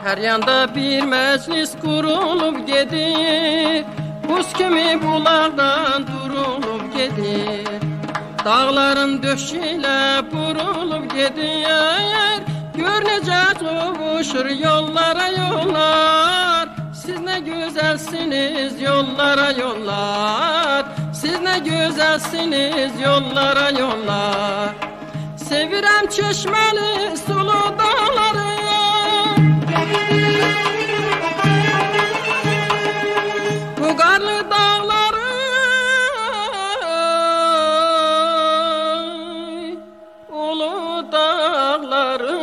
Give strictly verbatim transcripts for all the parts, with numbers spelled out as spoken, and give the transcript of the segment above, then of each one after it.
Her yanda bir meclis kurulup gedir, buz kimi bulaqdan durulup gedir. Dağların döşüyle burulup gedir, gör necə qovuşur yollara yollar. Siz ne güzelsiniz yollara yollar, siz ne güzelsiniz yollara yollar. Sevirəm çeşmeli sulu dağları, bu qarlı dağları, ulu dağları.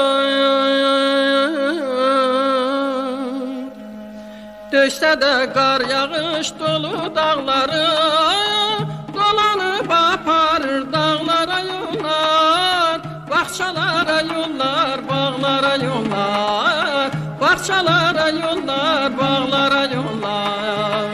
Döşsə də qar yağış dolu dağları, dolanıb aparır dağlara yollar. Bağçalara yollar, bağlara yollar, bağçalara yollar, bağlara yollar.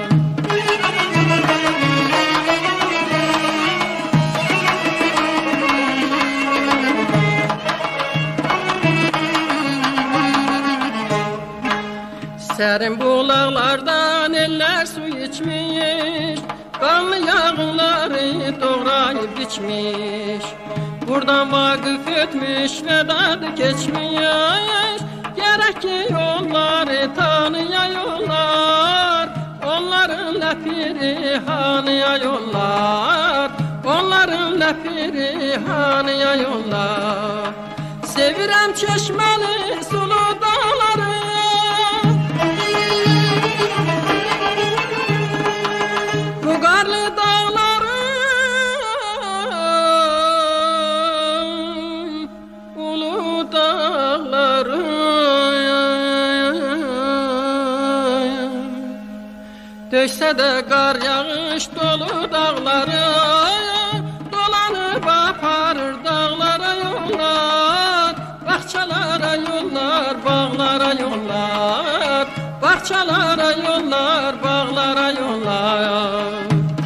Sərin bulaqlardan eller su içmiş, qanlı yağınları doğrayıb biçmiş. Buradan vakıf etmiş ve dadı geçmiş, gerek ki yolları tanıya yollar. Onların ləpiri hanıya yollar, onların ləpiri hanıya yollar. Sevirəm çeşmeli sulu dağları, bu qarlı dağları, ulu dağları. Döşsə də qar yağış dolu dağları, dolanıb aparır dağlara yollar. Bağçalara yollar, bağlara yollar, bağçalara yollar, bağlara yollar.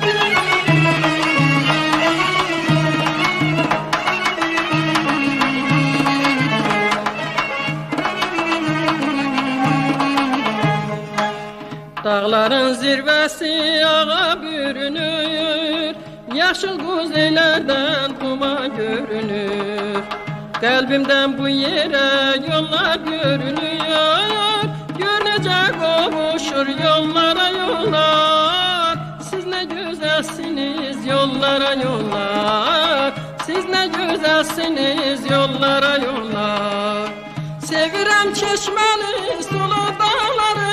Dağların zirvəsi ağa bürünür, yaşıl quzelərdən quma görünür. Qəlbimdən bu yerə yollar görünüyor, gör necə qovuşur yollara yollar. Siz nə gözəlsiniz yollara yollar, siz nə gözəlsiniz yollara yollar. Sevirəm çeşmeli sulu dağları,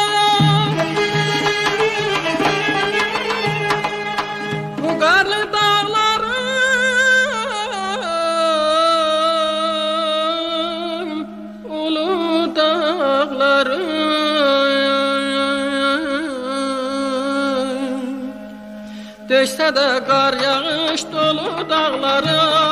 bu qarlı dağları, ulu dağları. Döşsə də qar yağış dolu dağları,